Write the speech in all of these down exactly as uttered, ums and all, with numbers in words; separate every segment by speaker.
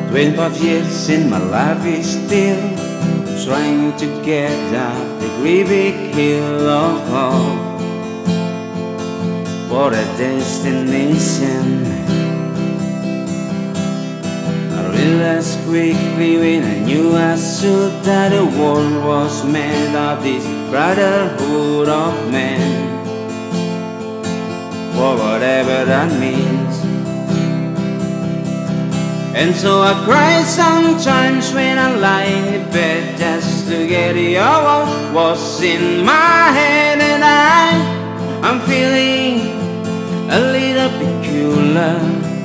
Speaker 1: Twenty-five years in my life is still trying to get down the great big hill of hope for a destination. I realized quickly when I knew I should that the world was made of this brotherhood of men, for whatever that means. And so I cry sometimes when I lie in bed just to get over what's in my head. And I, I'm feeling a little peculiar.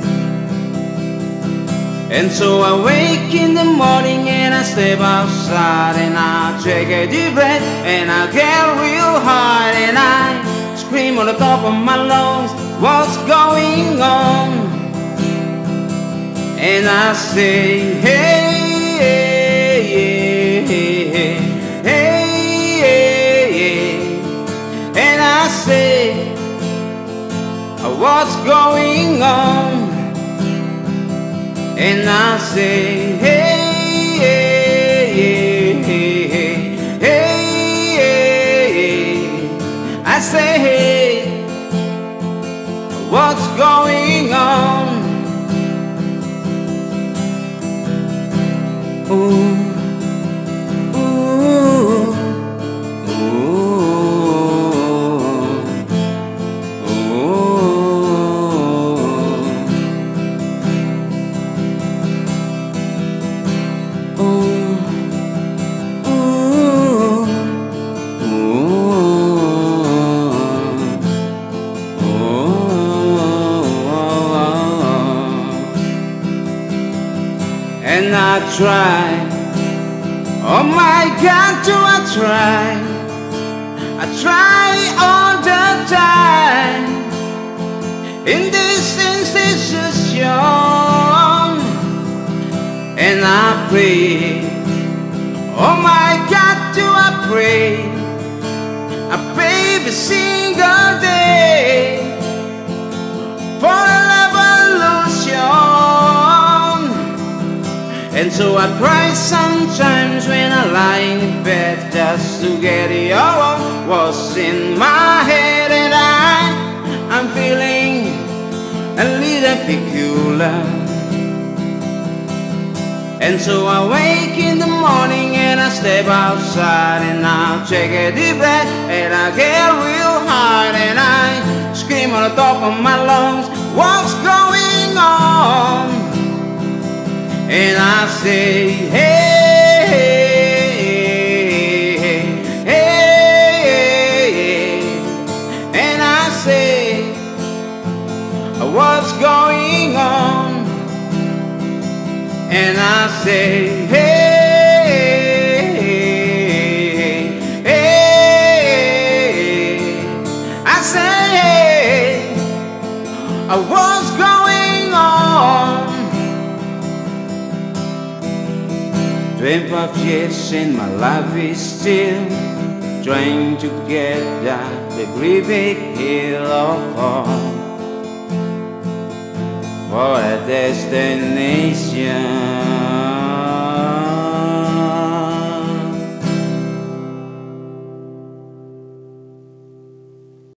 Speaker 1: And so I wake in the morning and I step outside and I take a deep breath and I get real hard and I scream on the top of my lungs, what's going on? And I say, hey, hey, hey, hey, hey, hey, hey. And I say, what's going on? And I say, hey, hey, hey, hey, hey, hey. I say, hey, what's going on? Ooh, ooh, ooh, ooh. And I try, oh my God, do I try? I try all the time in this institution, and I pray, oh my God, do I pray? I pray every single day for a revolution. And so I cry sometimes when I lie in bed just to get over what's in my head. And I, I'm feeling a little peculiar. And so I wake in the morning and I step outside and I take a deep breath and I get real hard and I scream on the top of my lungs, what's going on? And I say, hey, hey, hey, hey, hey. And I say, what's going on? And I say, hey, hey, hey, hey. I say, what's going on? Twenty-five years in my life is still trying to get down the great big hill of hope for a destination.